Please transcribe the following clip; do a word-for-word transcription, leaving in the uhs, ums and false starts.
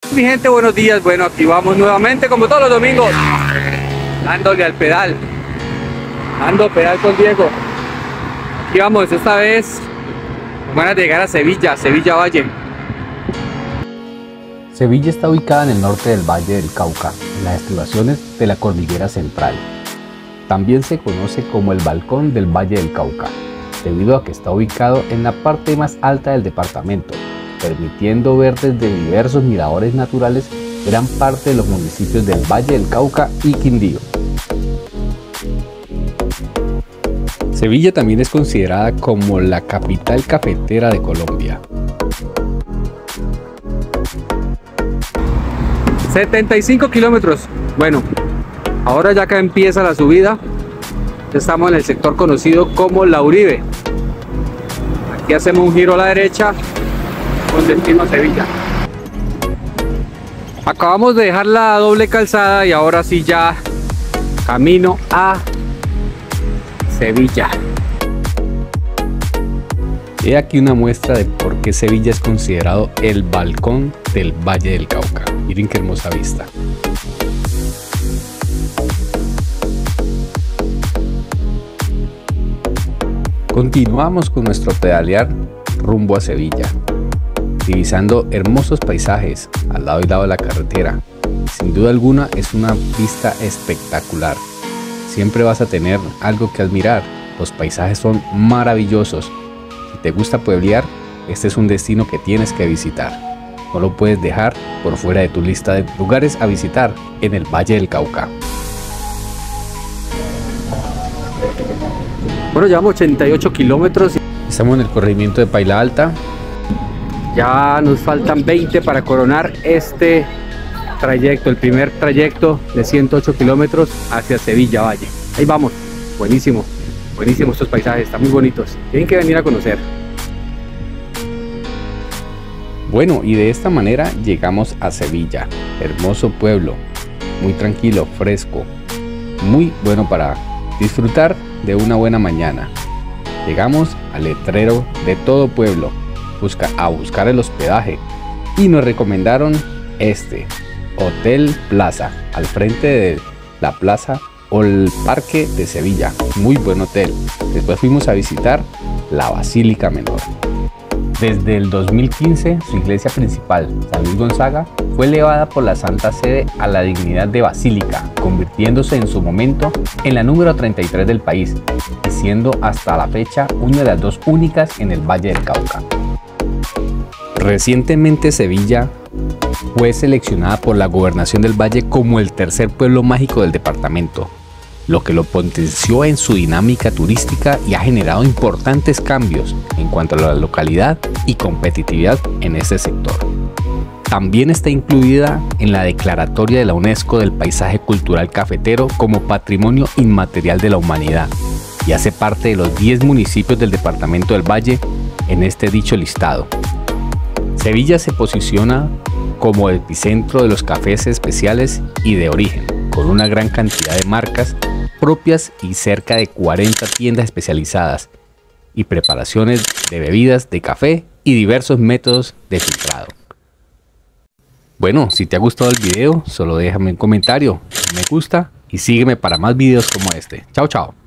Mi gente, buenos días. Bueno, aquí vamos nuevamente como todos los domingos, dándole al pedal, dando pedal con Diego. Aquí vamos, esta vez van a llegar a Sevilla, Sevilla Valle. Sevilla está ubicada en el norte del Valle del Cauca, en las estribaciones de la Cordillera Central. También se conoce como el Balcón del Valle del Cauca, debido a que está ubicado en la parte más alta del departamento, permitiendo ver desde diversos miradores naturales gran parte de los municipios del Valle del Cauca y Quindío. Sevilla también es considerada como la capital cafetera de Colombia. setenta y cinco kilómetros. Bueno, ahora ya que empieza la subida, estamos en el sector conocido como La Uribe. Aquí hacemos un giro a la derecha con destino a Sevilla. Acabamos de dejar la doble calzada y ahora sí ya camino a Sevilla. He aquí una muestra de por qué Sevilla es considerado el balcón del Valle del Cauca. Miren qué hermosa vista. Continuamos con nuestro pedalear rumbo a Sevilla, divisando hermosos paisajes al lado y lado de la carretera. Sin duda alguna es una vista espectacular. Siempre vas a tener algo que admirar. Los paisajes son maravillosos. Si te gusta pueblear, este es un destino que tienes que visitar. No lo puedes dejar por fuera de tu lista de lugares a visitar en el Valle del Cauca. Bueno, llevamos ochenta y ocho kilómetros. Estamos en el corregimiento de Paila Alta. Ya nos faltan veinte para coronar este trayecto, el primer trayecto de ciento ocho kilómetros hacia Sevilla Valle. Ahí vamos, buenísimo, buenísimo estos paisajes, están muy bonitos. Tienen que venir a conocer. Bueno, y de esta manera llegamos a Sevilla, hermoso pueblo, muy tranquilo, fresco, muy bueno para disfrutar de una buena mañana. Llegamos al letrero de todo pueblo busca, a buscar el hospedaje y nos recomendaron este Hotel Plaza, al frente de la plaza o el parque de Sevilla. Muy buen hotel. Después fuimos a visitar la Basílica Menor. Desde el dos mil quince, su iglesia principal, San Luis Gonzaga, fue elevada por la Santa Sede a la dignidad de basílica, convirtiéndose en su momento en la número treinta y tres del país y siendo hasta la fecha una de las dos únicas en el Valle del Cauca. Recientemente Sevilla fue seleccionada por la Gobernación del Valle como el tercer pueblo mágico del departamento, lo que lo potenció en su dinámica turística y ha generado importantes cambios en cuanto a la localidad y competitividad en este sector. También está incluida en la declaratoria de la UNESCO del paisaje cultural cafetero como Patrimonio Inmaterial de la Humanidad y hace parte de los diez municipios del departamento del Valle en este dicho listado. Sevilla se posiciona como el epicentro de los cafés especiales y de origen, con una gran cantidad de marcas propias y cerca de cuarenta tiendas especializadas y preparaciones de bebidas de café y diversos métodos de filtrado. Bueno, si te ha gustado el video, solo déjame un comentario, me gusta y sígueme para más videos como este. Chao, chao.